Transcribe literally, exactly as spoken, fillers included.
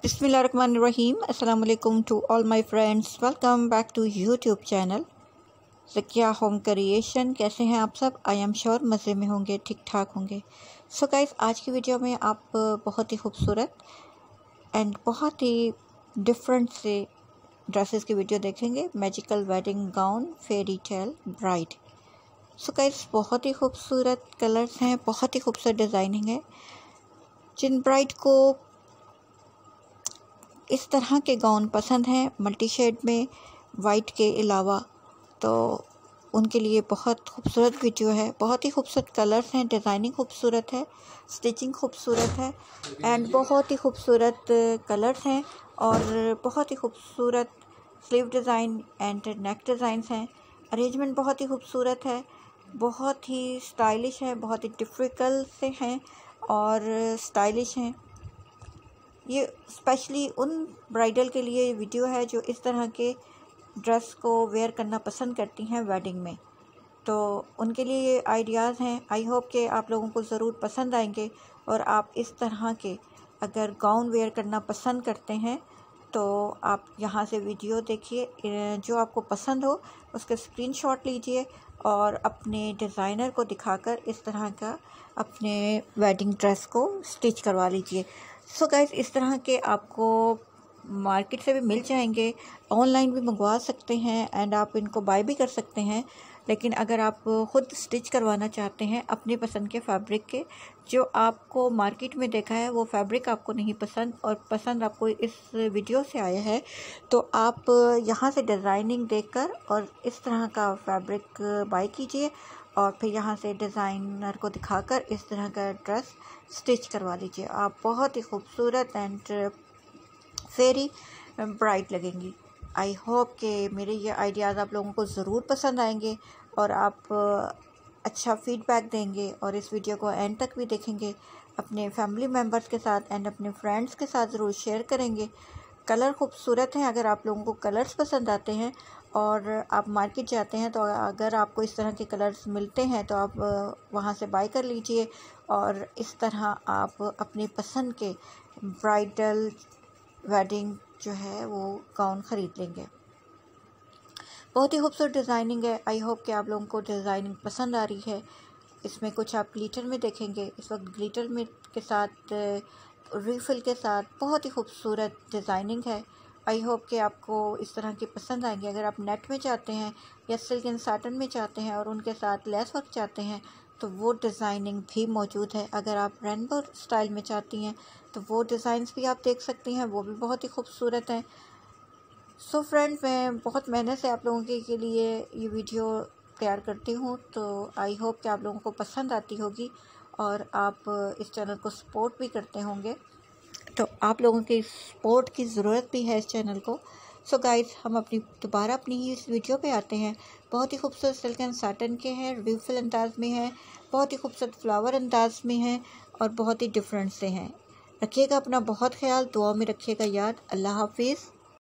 बिस्मिल्लाहिर्रहमानिर्रहीम। अस्सलाम वालेकुम to all my friends, welcome back to YouTube channel Zakia home creation. कैसे हैं आप सब? आई एम श्योर मज़े में होंगे, ठीक ठाक होंगे। सो so गाइस, आज की वीडियो में आप बहुत ही खूबसूरत एंड बहुत ही डिफरेंट से ड्रेसेस की वीडियो देखेंगे। Magical wedding gown, fairy tale bride. So guys, बहुत ही खूबसूरत कलर्स हैं, बहुत ही खूबसूरत डिज़ाइनिंग है। जिन ब्राइड को इस तरह के गाउन पसंद हैं मल्टी शेड में वाइट के अलावा, तो उनके लिए बहुत खूबसूरत वीडियो है। बहुत ही खूबसूरत कलर्स हैं, डिज़ाइनिंग खूबसूरत है, स्टिचिंग खूबसूरत है एंड बहुत ही खूबसूरत कलर्स हैं और बहुत ही खूबसूरत sleeve design and neck designs हैं। अरेंजमेंट बहुत ही खूबसूरत है, बहुत ही स्टाइलिश है, बहुत ही डिफ़िकल्ट से हैं और स्टाइलिश हैं। ये स्पेशली उन ब्राइडल के लिए वीडियो है जो इस तरह के ड्रेस को वेयर करना पसंद करती हैं वेडिंग में, तो उनके लिए ये आइडियाज़ हैं। आई होप कि आप लोगों को ज़रूर पसंद आएंगे और आप इस तरह के अगर गाउन वेयर करना पसंद करते हैं तो आप यहाँ से वीडियो देखिए, जो आपको पसंद हो उसके स्क्रीनशॉट लीजिए और अपने डिज़ाइनर को दिखाकर इस तरह का अपने वेडिंग ड्रेस को स्टिच करवा लीजिए। सो so गाइस, इस तरह के आपको मार्केट से भी मिल जाएंगे, ऑनलाइन भी मंगवा सकते हैं एंड आप इनको बाय भी कर सकते हैं। लेकिन अगर आप ख़ुद स्टिच करवाना चाहते हैं अपने पसंद के फैब्रिक के, जो आपको मार्केट में देखा है वो फैब्रिक आपको नहीं पसंद और पसंद आपको इस वीडियो से आया है, तो आप यहाँ से डिज़ाइनिंग देखकर और इस तरह का फैब्रिक बाय कीजिए और फिर यहाँ से डिज़ाइनर को दिखाकर इस तरह का ड्रेस स्टिच करवा लीजिए। आप बहुत ही खूबसूरत एंड फेरी ब्राइट लगेंगी। आई होप कि मेरे ये आइडियाज़ आप लोगों को ज़रूर पसंद आएंगे और आप अच्छा फीडबैक देंगे और इस वीडियो को एंड तक भी देखेंगे। अपने फैमिली मेम्बर्स के साथ एंड अपने फ्रेंड्स के साथ ज़रूर शेयर करेंगे। कलर खूबसूरत हैं, अगर आप लोगों को कलर्स पसंद आते हैं और आप मार्केट जाते हैं तो अगर आपको इस तरह के कलर्स मिलते हैं तो आप वहाँ से बाय कर लीजिए और इस तरह आप अपने पसंद के ब्राइडल वेडिंग जो है वो गाउन ख़रीद लेंगे। बहुत ही खूबसूरत डिज़ाइनिंग है। आई होप कि आप लोगों को डिज़ाइनिंग पसंद आ रही है। इसमें कुछ आप ग्लिटर में देखेंगे, इस वक्त ग्लिटर में के साथ रिफिल के साथ बहुत ही खूबसूरत डिज़ाइनिंग है। आई होप कि आपको इस तरह की पसंद आएंगे। अगर आप नेट में चाहते हैं या सिल्क एंड साटन में चाहते हैं और उनके साथ लेस वर्क चाहते हैं तो वो डिज़ाइनिंग भी मौजूद है। अगर आप रेनबो स्टाइल में चाहती हैं तो वो डिज़ाइंस भी आप देख सकती हैं, वो भी बहुत ही खूबसूरत हैं। सो फ्रेंड, मैं बहुत मेहनत से आप लोगों के, के लिए ये वीडियो तैयार करती हूँ, तो आई होप कि आप लोगों को पसंद आती होगी और आप इस चैनल को सपोर्ट भी करते होंगे। तो आप लोगों की सपोर्ट की ज़रूरत भी है इस चैनल को। सो so गाइस, हम अपनी दोबारा अपनी ही इस वीडियो पे आते हैं। बहुत ही खूबसूरत सिल्क एंड साटन के हैं, रिफिल अंदाज में हैं, बहुत ही खूबसूरत फ्लावर अंदाज में हैं और बहुत ही डिफरेंट से हैं। रखिएगा अपना बहुत ख्याल, दुआ में रखिएगा याद। अल्लाह हाफिज़।